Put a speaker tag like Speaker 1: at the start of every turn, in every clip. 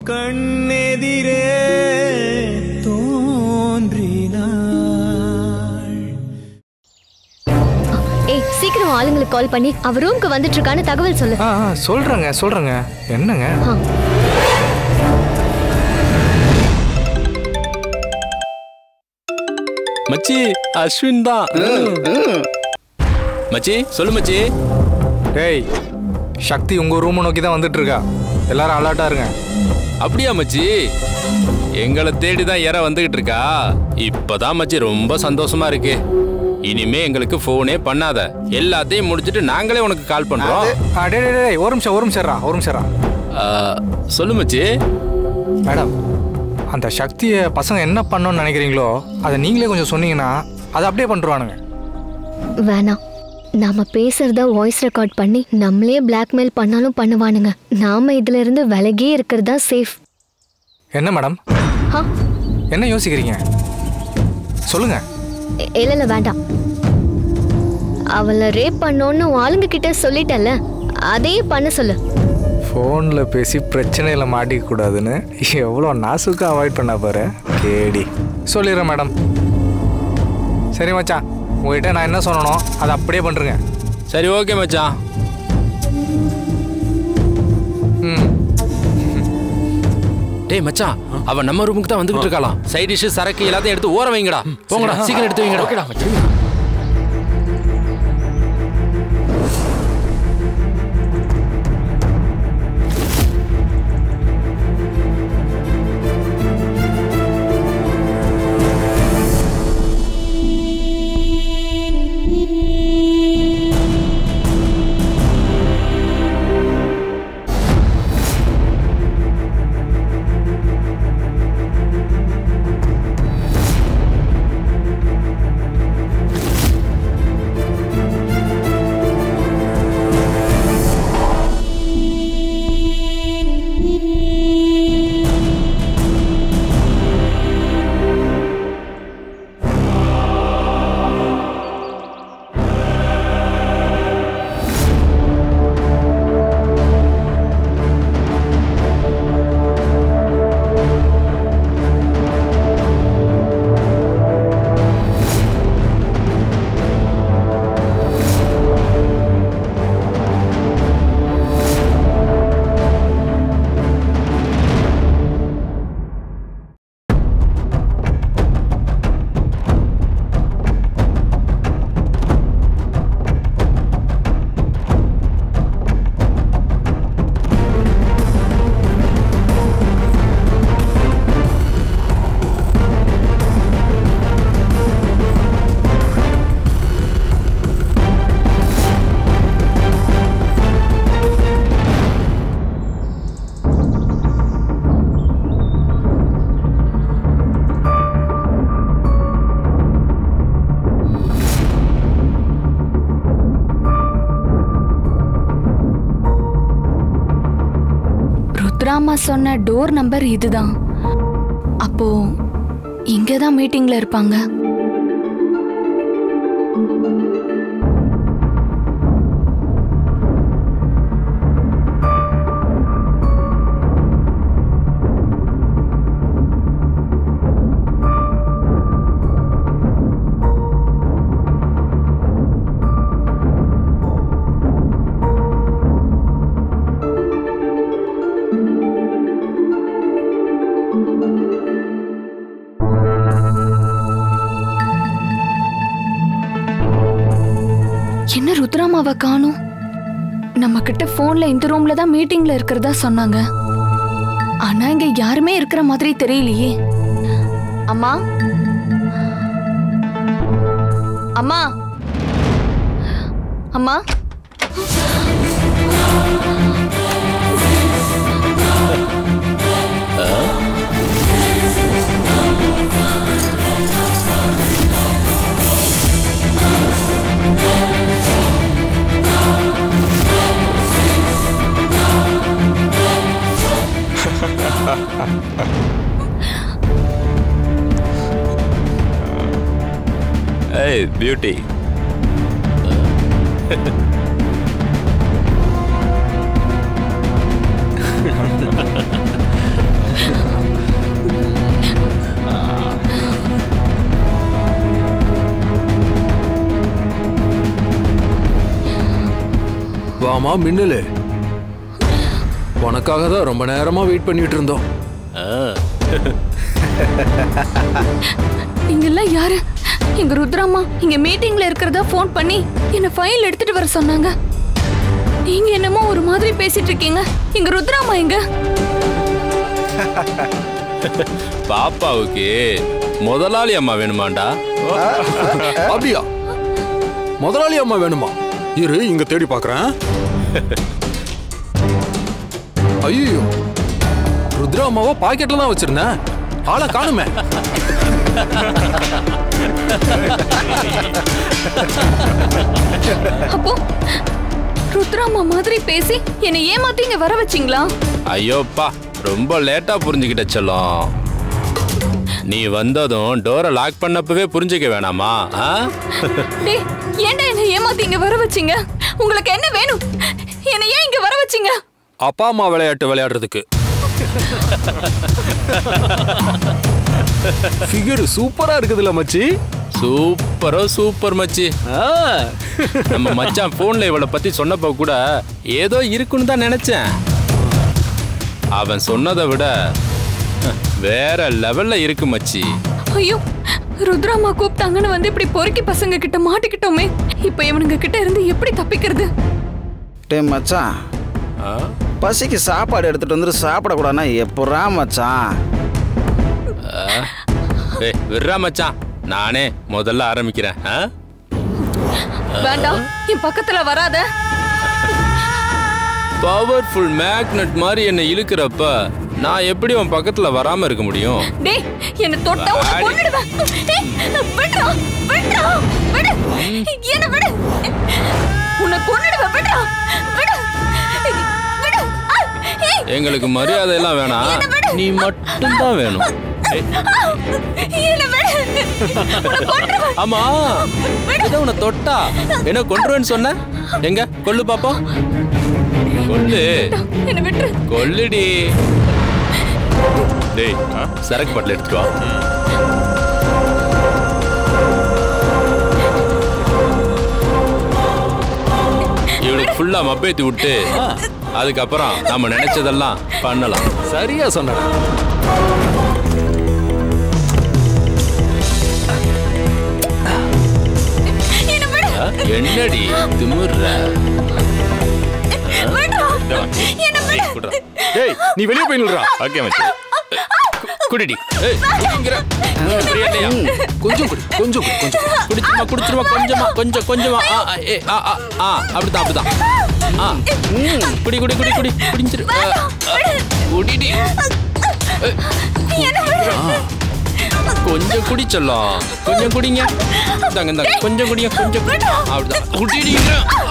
Speaker 1: கண்ணெதிரே தோன்றினாள்.
Speaker 2: ஏய், சீக்கிரம் ஆளுங்களுக்கு கால் பண்ணி அவர் ரூமுக்கு வந்துட்டு இருக்கான்னு தகவல் சொல்லு.
Speaker 3: சொல்றேங்க. என்னங்க?
Speaker 4: மச்சி, அஸ்வின் தான். மச்சி, சொல்லு மச்சி.
Speaker 3: டேய், சக்தி உங்க ரூம் நோக்கி தான் வந்துட்டு இருக்கா. எல்லாரும் அலர்ட்டா இருங்க.
Speaker 4: அப்படியா மச்சி? எங்களை தேடி தான் யார வந்துகிட்டு இருக்கா. இப்பதான் மச்சி ரொம்ப சந்தோஷமா இருக்கு. இனிமே எங்களுக்கு போனே பண்ணாத. எல்லாத்தையும் முடிச்சிட்டு நாங்களே உனக்கு கால் பண்றோம்.
Speaker 3: ஒரு நிமிஷம்.
Speaker 4: சொல்லு மச்சி.
Speaker 3: மேடம், அந்த சக்தியை பசங்க என்ன பண்ணணும்னு நினைக்கிறீங்களோ அதை நீங்களே கொஞ்சம் சொன்னீங்கன்னா அதை அப்படியே பண்ணிடுவானுங்க.
Speaker 2: வேணாம், நாம பேசுறத வாய்ஸ் ரெக்கார்ட் பண்ணி நம்மளே பிளாக்மெயில் பண்ணாலும் பண்ணுவானுங்க. நாம இதுல இருந்து விலகே இருக்கிறதா சேஃப்.
Speaker 3: என்ன மேடம், என்ன யோசிக்கிறீங்க? சொல்லுங்க.
Speaker 2: இல்ல வேண்டாம். அவளை ரேப் பண்ணோன்னு ஆளுங்க கிட்ட சொல்லிட்டல, அதே பண்ண சொல்லு.
Speaker 3: ஃபோனில் பேசி பிரச்சனையில் மாட்டிக்க கூடாதுன்னு எவ்வளோ நாசுக்காக அவாய்ட் பண்ண பாரு. கேடி சொல்லிடுறேன் மேடம். சரி மச்சான், உங்ககிட்ட நான் என்ன சொல்லணும் அதை அப்படியே பண்ணுறேங்க.
Speaker 4: சரி, ஓகே மச்சான். டேய் மச்சான், அவ நம்ம ரூமுக்கு தான் வந்துகிட்டு இருக்கலாம். சைட் டிஷ், சரக்கு எல்லாத்தையும் எடுத்து ஓர வைங்கடா. போங்கடா, சீக்கிரம் எடுத்து வைங்கடா. ஓகேடா மச்சான்.
Speaker 5: ருத்ராமா சொன்ன டோர் நம்பர் இதுதான். அப்போ இங்கதான் மீட்டிங்ல இருப்பாங்க. என்ன ருத்ராமாவை காணோம்? நம்ம கிட்ட போன்ல இந்த ரூம்ல தான் மீட்டிங்ல இருக்கிறதா சொன்னாங்க. ஆனா இங்க யாருமே இருக்கிற மாதிரி தெரியலையே. அம்மா, அம்மா, அம்மா.
Speaker 4: Hey, beauty.
Speaker 1: ஆமா மின்னலு, உனக்காக தான் ரொம்ப நேரமா வெயிட் பண்ணிட்டு இருந்தோம்.
Speaker 5: நீங்கெல்லாம் யாரு? எங்க ருத்ராமா இங்க மீட்டிங்ல இருக்கிறதா ஃபோன் பண்ணி என்ன ஃபைல் எடுத்துட்டு வர சொன்னாங்க. நீங்க என்னமோ ஒரு மாதிரி பேசிட்டு இருக்கீங்க. எங்க ருத்ராமா எங்க?
Speaker 4: பாப்பாவுக்கு முதலாளி அம்மா வேணுமாண்டா?
Speaker 1: அப்படியா? முதலாளி அம்மா வேணுமா? இரு இங்க தேடி பாக்குறேன். ஐயோ, ருத்ரா அம்மாவை பாக்கெட்ல தான் வச்சிருந்தேன், ஆளை காணுமே.
Speaker 5: அப்போ ருத்ராமா மாதிரி பேசி என்னை ஏமாத்தி இங்க வர வச்சிங்களா?
Speaker 4: ஐயோப்பா, ரொம்ப லேட்டா புரிஞ்சுக்கிட்ட செல்லம். நீ வந்ததும் டோரை லாக் பண்ணப்பவே புரிஞ்சுக்க வேணாமா?
Speaker 5: டேய், ஏன்டா என்ன ஏமாத்தி இங்க வர வச்சீங்க? உங்களுக்கு என்ன வேணும்? என்ன ஏன் இங்க வர வச்சீங்க?
Speaker 1: அப்பா அம்மா விளையாட்டு விளையாடுறதுக்கு. ஃபிகர் சூப்பரா இருக்குதுல மச்சி.
Speaker 4: சூப்பரோ சூப்பர் மச்சி. நம்ம மச்சான் போன்ல இவளை பத்தி சொன்னப்ப கூட ஏதோ இருக்குன்னு தான் நினைச்சேன். அவன் சொன்னதை விட வேற லெவல்ல இருக்கு மச்சி.
Speaker 5: ஐயோ, ருத்ராமா கூப்பிட்டாங்கன்னு வந்து இப்படி பொறுக்கி பசங்க கிட்ட மாட்டிக்கிட்டோமே. இப்ப இவனுங்க கிட்ட இருந்து எப்படி தப்பிக்கிறது?
Speaker 6: டே மச்சான், பசிக்கு சாப்பாடு எடுத்துட்டு வந்து சாப்பிடக்கூடாதுன்னா எப்படா மச்சான்?
Speaker 4: விட்றா மச்சான், நானே முதல்ல ஆரம்பிக்கிறேன்.
Speaker 5: வேண்டாம், என் பக்கத்துல வராத.
Speaker 4: பவர்ஃபுல் மேக்னெட் மாதிரி என்ன இழுக்கிறப்ப நான் எப்படி உன் பக்கத்துல வராம இருக்க முடியும்?
Speaker 5: டேய், என்ன தொட்டா உன்னை கொன்னுடுவேன். டேய், விட்றா, விட்றா, விடு. என்ன விடு. உன்னை கொன்னுடுவேன், விட்றா. விடு. விடு.
Speaker 4: எங்களுக்கு மரியாதை எல்லாம் வேணாம், நீ மட்டும் தான் வேணும். ஆமா, ஏதோ உன்னை தொட்டா என்ன கொன்றுவேன்னு சொன்ன? எங்க கொல்லு பாப்போம். கொல்லு, கொல்லுடி. டேய், சரக்கு பாட்டில் எடுத்துட்டு வா. இவனுக்கு ஃபுல்லா மப்பேத்தி விட்டு அதுக்கப்புறம் நாம நினைச்சதெல்லாம் பண்ணலாம்.
Speaker 1: சரியா சொன்ன.
Speaker 4: என்னடி திமுற?
Speaker 1: டேய், நீ வெளிய போய் நில்றா.
Speaker 4: ஓகே மச்சி, குடிடி. ஏய், குடிங்கற. பிரியாணியா?
Speaker 1: கொஞ்சம் குடி, கொஞ்சம் குடி, கொஞ்சம்
Speaker 4: குடிச்சுமா, குடிச்சுமா, கொஞ்சமா, கொஞ்சம் கொஞ்சமா. அப்படிதான், அப்படிதான். குடி குடி குடி குடி குடிஞ்சிரு. குடிடி. கொஞ்சம் குடிச்சலாம், கொஞ்சம் குடிங்க. இந்தாங்க, இந்தாங்க, கொஞ்சம் குடிங்க, கொஞ்சம். அப்படிதான், குடிடிங்க.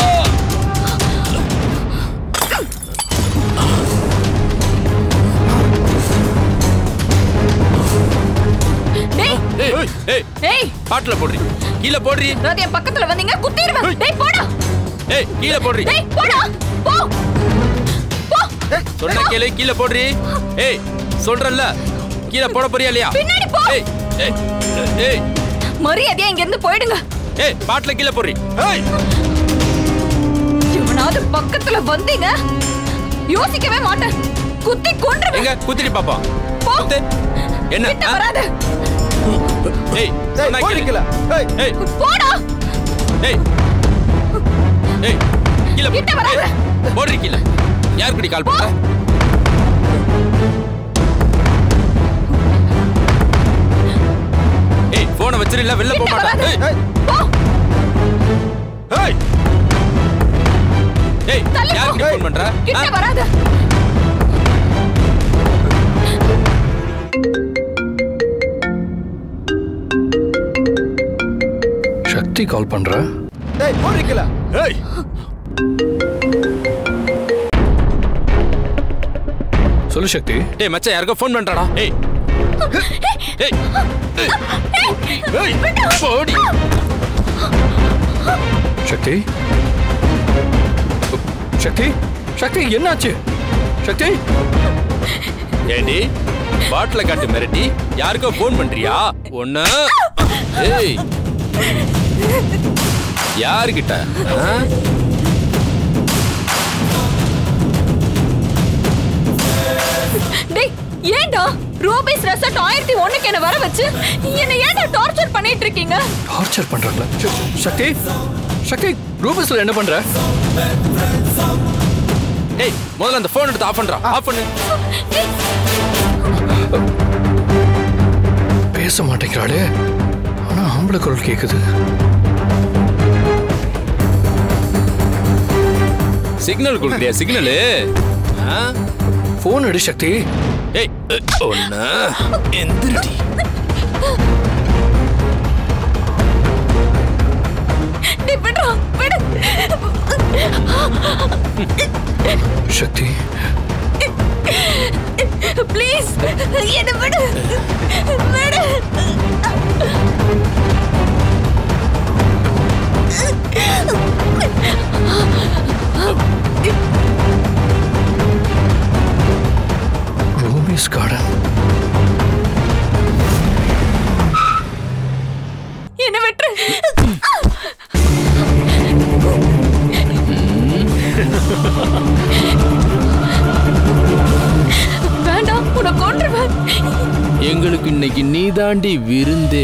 Speaker 4: பாட்டில போடுறீ, கீழே போடுறீ.
Speaker 5: என் பக்கத்துல வந்தீங்க குத்திடுவேன். டேய் போடா.
Speaker 4: ஏய், கீழே போடுறீ.
Speaker 5: டேய் போடா. போ. போ.
Speaker 4: சொன்ன கேளு, கீழே போடுறீ. ஏய், சொல்றல்ல, கீழே போட போறியா இல்லையா?
Speaker 5: பின்னாடி போ.
Speaker 4: ஏய், ஏய், ஏய்,
Speaker 5: மரியாதையா இங்க இருந்து போயிடுங்க.
Speaker 4: ஏய், பாட்டில கீழே போடுறீ. ஏய்,
Speaker 5: இவனாவது பக்கத்துல வந்தீங்க யோசிக்கவே மாட்டேன். குத்தி கொன்றுவேன்.
Speaker 4: எங்க குத்திடி பாப்பா.
Speaker 5: போ.
Speaker 4: என்ன
Speaker 5: வராத.
Speaker 4: ஏய், சொன்னா கேளு. ஏய்,
Speaker 5: போடா.
Speaker 4: ஏய், ஏய், கீழே
Speaker 5: கிட்ட வராத.
Speaker 4: போடுறீ கீழே. யாருக்குடி கால் பண்ண? ஏய், போனை வச்சிரல, வெளில போக மாட்டேன். ஏய்,
Speaker 5: போ.
Speaker 4: ஏய், ஏய், யாருக்கு ஃபோன் பண்ற?
Speaker 5: கிட்ட வராத.
Speaker 1: சக்தி கால் பண்ற.
Speaker 6: டேய் போறீங்களா?
Speaker 1: ஏய், சொல்லு சக்தி.
Speaker 4: டேய் மச்சான், யாருக்கோ ஃபோன் பண்றாடா. ஏய், ஏய், ஏய், போடி.
Speaker 1: சக்தி, சக்தி, சக்தி, என்னாச்சு சக்தி?
Speaker 4: ஏண்டி பாட்டில காட்டு மிரட்டி யாருக்கோ ஃபோன் பண்றியா? ஒண்ணு. ஏய், யாருக்கிட்ட?
Speaker 5: ஏண்டா ரூபீஸ் ரெசார்ட் 1001க்கு என்ன வர வச்சு என்ன ஏண்டா டார்ச்சர் பண்ணிட்டு இருக்கீங்க?
Speaker 1: டார்ச்சர் பண்றாங்களா? சக்தி சக்தி ரூபஸ்ல என்ன பண்ற?
Speaker 4: ஏய் முதல்ல அந்த போன் எடுத்து ஆஃப் பண்றா. ஆஃப் பண்ணு.
Speaker 1: பேச மாட்டேங்கிறாளே, ஆனா ஆம்பளை குரல் கேக்குது.
Speaker 4: சிக்னல் கொடுக்குறியா? சிக்னல்
Speaker 1: போன் எடு சக்தி.
Speaker 4: ஏய் ஒண்ணா எந்திரடி.
Speaker 5: நீ விடு விடு.
Speaker 1: சக்தி
Speaker 5: ப்ளீஸ் என்ன விடு விடு.
Speaker 1: ரூபீஸ் கார்டன்.
Speaker 5: என்ன விட்டு. வேண்டாம், உன்னை கொன்றுவேன்.
Speaker 4: எங்களுக்கு இன்னைக்கு நீதாண்டி விருந்தே.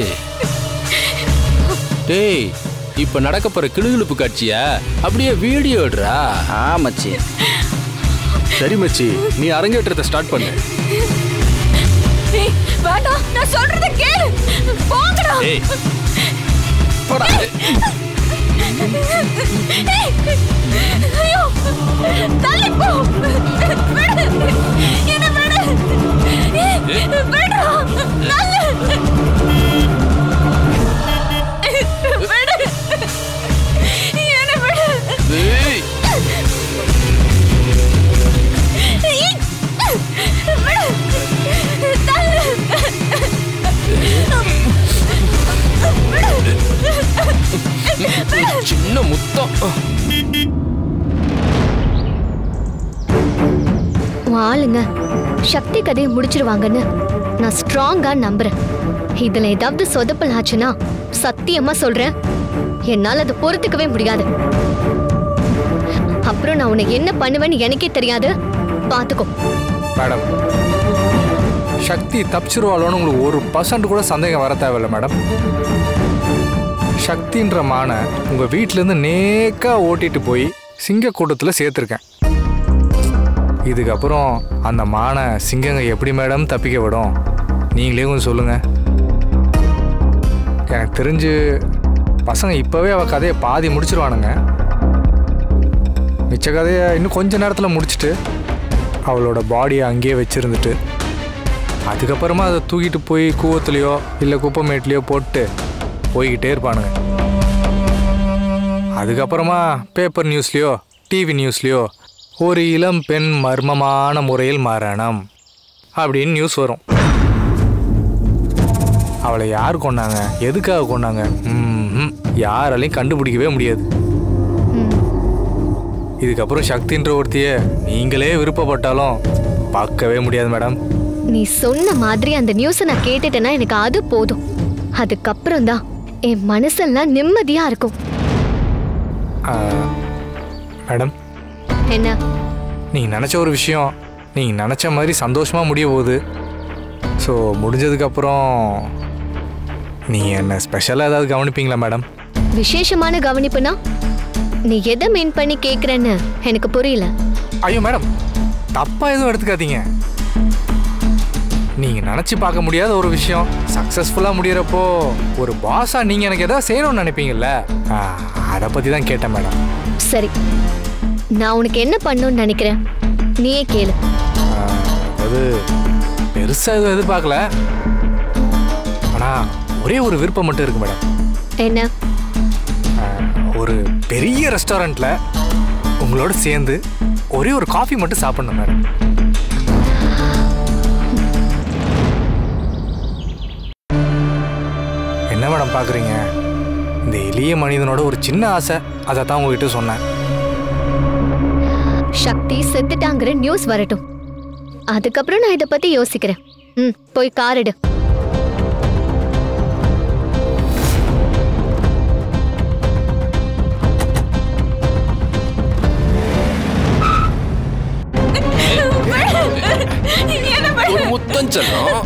Speaker 4: டேய் இப்ப நடக்க போற கிளுகிளுப்பு காட்சியா அப்படியே வீடியோ எடுறா.
Speaker 6: மச்சி.
Speaker 7: சரி மச்சி, நீ அரங்கேற்றத்தை ஸ்டார்ட் பண்ணு.
Speaker 5: வேண்டாம், நான் சொல்றத கேளு. போங்கடா.
Speaker 4: ஏய் போடா.
Speaker 5: ஐயோ தள்ளி போ. விடு என்ன விடு. விடுடா தள்ளு. விடு என்ன விடு.
Speaker 4: ஏய்
Speaker 5: விடு தள்ளு.
Speaker 4: சின்ன முத்தம்.
Speaker 2: ஆளுங்க சக்தி கதையை முடிச்சிருவாங்கன்னு நான் ஸ்ட்ராங்கா நம்புறேன். இதுல ஏதாவது சொதப்பல் ஆச்சுன்னா சத்தியமா சொல்றேன், என்னால அதை பொறுத்துக்கவே முடியாது. அப்புறம் நான் உன்னை என்ன பண்ணுவேன்னு எனக்கே தெரியாது, பாத்துக்கோ.
Speaker 3: மேடம், சக்தி தப்பிச்சிருவாளோன்னு உங்களுக்கு 1% கூட சந்தேகம் வர தேவையில்லை மேடம். சக்தின்ற மானை உங்கள் வீட்டிலேருந்து நேக்காக ஓட்டிட்டு போய் சிங்க கூட்டத்தில் சேர்த்துருக்கேன். இதுக்கப்புறம் அந்த மானை சிங்கங்க எப்படி மேடம் தப்பிக்க விடும்? நீங்களே கொஞ்சம் சொல்லுங்கள். எனக்கு தெரிஞ்சு பசங்க இப்போவே அவள் கதையை பாதி முடிச்சிருவானுங்க. மிச்ச கதையை இன்னும் கொஞ்ச நேரத்தில் முடிச்சுட்டு அவளோட பாடியை அங்கேயே வச்சுருந்துட்டு அதுக்கப்புறமா அதை தூக்கிட்டு போய் கூவத்துலேயோ இல்லை குப்பைமேட்லேயோ போட்டு போய்கிட்டே இருப்பானுங்க. அதுக்கப்புறமா பேப்பர் நியூஸ்லேயோ டிவி நியூஸ்லேயோ ஒரு இளம் பெண் மர்மமான முறையில் மரணம் அப்படின்னு நியூஸ் வரும். அவளை யார் கொண்டாங்க, எதுக்காக கொண்டாங்க, யாராலையும் கண்டுபிடிக்கவே முடியாது. இதுக்கப்புறம் சக்தின்ற ஒருத்திய நீங்களே விருப்பப்பட்டாலும் பார்க்கவே முடியாது மேடம்.
Speaker 2: நீ சொன்ன மாதிரி அந்த நியூஸை நான் கேட்டுட்டேன்னா எனக்கு அது போதும். அதுக்கப்புறம் தான் என் மனசெல்லாம் நிம்மதியா இருக்கும்.
Speaker 3: மேடம்,
Speaker 2: என்ன?
Speaker 3: நீங்கள் நினச்ச ஒரு விஷயம் நீங்கள் நினச்ச மாதிரி சந்தோஷமாக முடிய போகுது. ஸோ முடிஞ்சதுக்கப்புறம் நீங்கள் என்ன ஸ்பெஷலாக ஏதாவது கவனிப்பீங்களா மேடம்?
Speaker 2: விசேஷமான கவனிப்புனா நீ எதை மீன் பண்ணி கேட்குறேன்னு எனக்கு புரியல.
Speaker 3: ஐயோ மேடம், தப்பாக எதுவும் எடுத்துக்காதீங்க. நீங்கள் நினச்சி பார்க்க முடியாத ஒரு விஷயம் சக்ஸஸ்ஃபுல்லாக முடிகிறப்போ ஒரு பாஸாக நீங்கள் எனக்கு எதாவது செய்யணும்னு நினைப்பீங்கல்ல, அதை பற்றி தான் கேட்டேன் மேடம்.
Speaker 2: சரி, நான் உனக்கு என்ன பண்ணணும்னு நினைக்கிறேன் நீயே கேளு.
Speaker 3: அது பெருசாக எதுவும் எதிர்பார்க்கல, ஆனால் ஒரே ஒரு விருப்பம் மட்டும் இருக்கு மேடம்.
Speaker 2: என்ன?
Speaker 3: ஒரு பெரிய ரெஸ்டாரண்ட்டில் உங்களோட சேர்ந்து ஒரே ஒரு காஃபி மட்டும் சாப்பிடணும் மேடம். என்ன மேடம் பார்க்குறீங்க? இந்த எளிய மனிதனோட ஒரு சின்ன ஆசை, அதை தான் உங்ககிட்ட சொன்னேன்.
Speaker 2: சக்தி செத்துட்டாங்கிற நியூஸ் வரட்டும், அதுக்கப்புறம் நான் இதை பத்தி யோசிக்கிறேன். போய் கார் எடு.
Speaker 4: முத்தம் செல்லும்.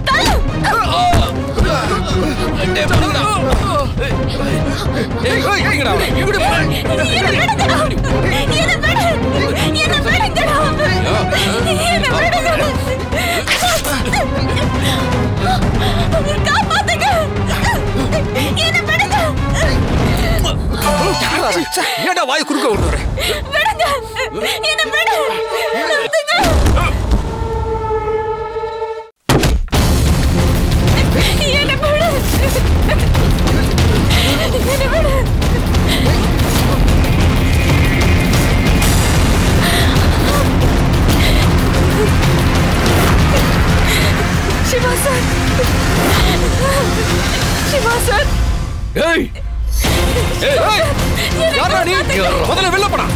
Speaker 3: ஏடா வாய் குறுக்க விடுறேன்.
Speaker 5: Siva sir, Siva sir.
Speaker 1: ஏய்
Speaker 3: யாரா நீ? முதல்ல வெளில போடா.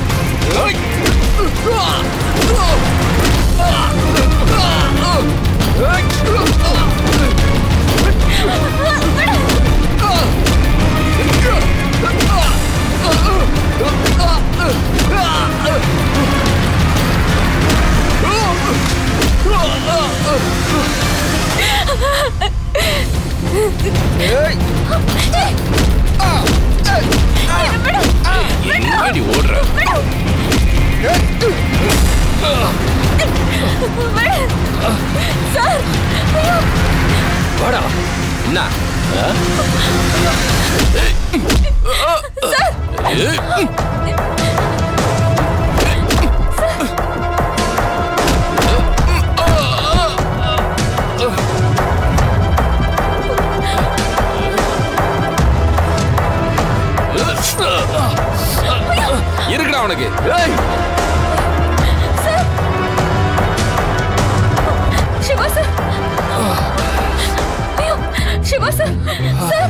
Speaker 4: எங்கடி ஓடுற?
Speaker 1: வாடா.
Speaker 4: என்ன இருக்குடா உனக்கு?
Speaker 5: சிவா சார், ஐயோ சிவா சார், சார்.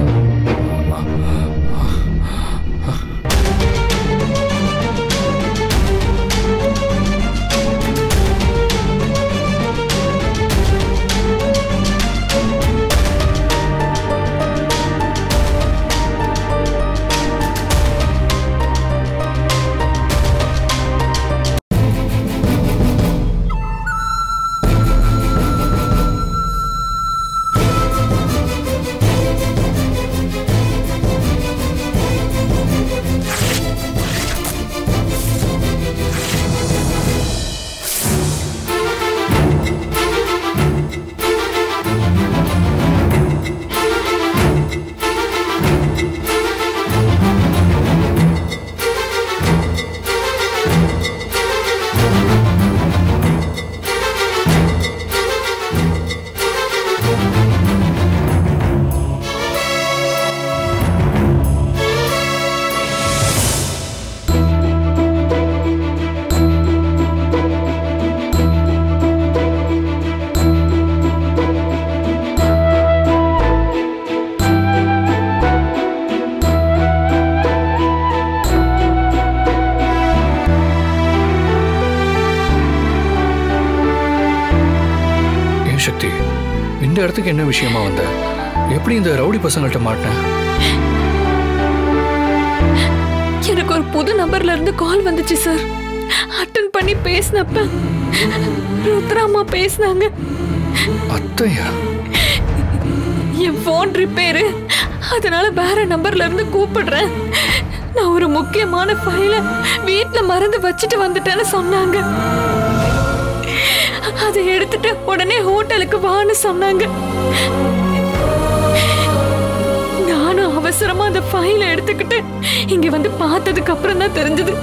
Speaker 1: சக்தி, இந்த இடத்துக்கு என்ன விஷயமா வந்த? எப்படி இந்த ரவுடி பசங்கள்ட்ட மாட்டின?
Speaker 5: எனக்கு ஒரு புது நம்பர்ல இருந்து கால் வந்துச்சு சார். அட்டன் பண்ணி பேசினப்ப ருத்ராமா பேசினாங்க.
Speaker 1: அத்தையா?
Speaker 5: என் போன் ரிப்பேரு, அதனால வேற நம்பர்ல இருந்து கூப்பிடுறேன். நான் ஒரு முக்கியமான ஃபைல வீட்டுல மறந்து வச்சுட்டு வந்துட்டேன்னு சொன்னாங்க. அதை எடுத்துட்டு உடனே ஹோட்டலுக்கு வான்னு சொன்னாங்க. நானும் அவசரமா அந்த ஃபைல எடுத்துக்கிட்டு இங்க வந்து பார்த்ததுக்கு அப்புறம் தான் தெரிஞ்சது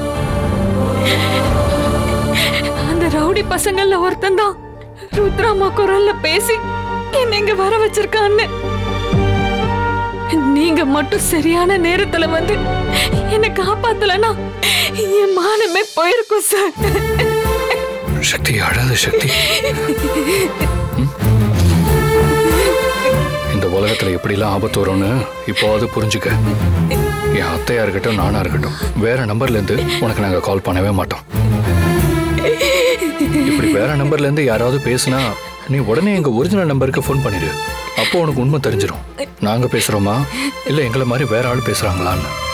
Speaker 5: அந்த ரவுடி பசங்கள்ல ஒருத்தன் தான் ருத்ராமா குரல்ல பேசி என்ன இங்க வர வச்சிருக்கான்னு. நீங்க மட்டும் சரியான நேரத்துல வந்து என்ன காப்பாத்தலனா என் மானமே போயிருக்கும் சார்.
Speaker 1: சக்தி, அழாத சக்தி. இந்த உலகத்துல எப்படிலாம் ஆபத்து வரும்னு இப்போது புரிஞ்சுக்க. என் அத்தையா இருக்கட்டும், நானா இருக்கட்டும், வேற நம்பர்ல இருந்து உனக்கு நாங்க கால் பண்ணவே மாட்டோம். இப்படி வேற நம்பர்ல இருந்து யாராவது பேசுனா நீ உடனே எங்க ஒரிஜினல் நம்பருக்கு ஃபோன் பண்ணிடு. அப்போ உனக்கு உண்மை தெரிஞ்சிடும். நாங்க பேசுறோமா இல்ல எங்களை மாதிரி வேற ஆள் பேசுறாங்களான்னு.